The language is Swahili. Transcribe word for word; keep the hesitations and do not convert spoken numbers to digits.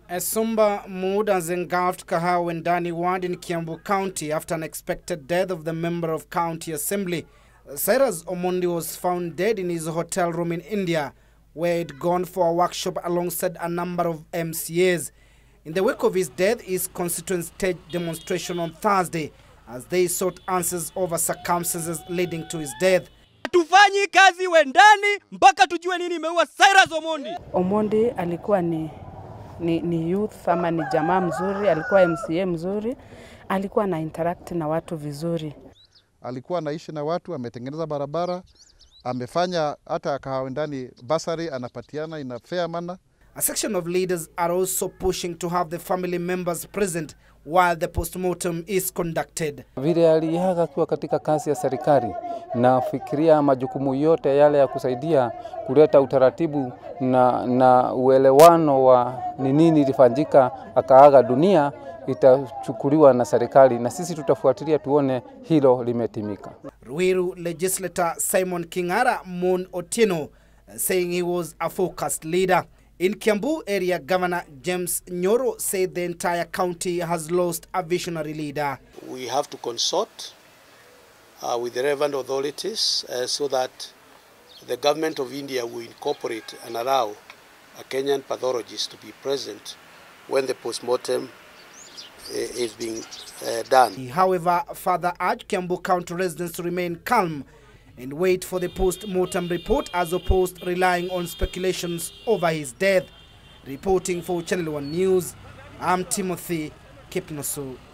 A somber mood has engulfed Kahawa Wendani ward in Kiambu County after an unexpected death of the member of County Assembly. Cyrus Omondi was found dead in his hotel room in India, where he'd gone for a workshop alongside a number of M C As. In the wake of his death, his constituents staged demonstration on Thursday as they sought answers over circumstances leading to his death. Tufanyi kazi Wendani mpaka tujue nini imeua Cyrus Omondi. Omondi alikuwa ni Ni, ni youth ama ni jamaa mzuri, alikuwa M C A mzuri, alikuwa na interact na watu vizuri. Alikuwa anaishi na watu, ametengeneza barabara, amefanya hata Kahawa Wendani basari anapatiana in a fair manner. A section of leaders are also pushing to have the family members present while the postmortem is conducted. Vile aliaga akiwa katika kazi ya serikali na fikiria majukumu yote yale ya kusaidia kuleta utaratibu na, na uelewano wa ni nini ilifanyika akaaga dunia, itachukuliwa na serikali na sisi tutafuatilia tuone hilo limetimika. Ruiru legislator Simon Kingara Mon Otieno saying he was a focused leader. In Kiambu area, Governor James Nyoro said the entire county has lost a visionary leader. We have to consult uh, with the relevant authorities uh, so that the government of India will incorporate and allow a Kenyan pathologist to be present when the postmortem uh, is being uh, done. He, however, further urged Kiambu County residents to remain calm and wait for the post-mortem report as opposed to relying on speculations over his death. Reporting for Channel one News, I'm Timothy Kipnoso.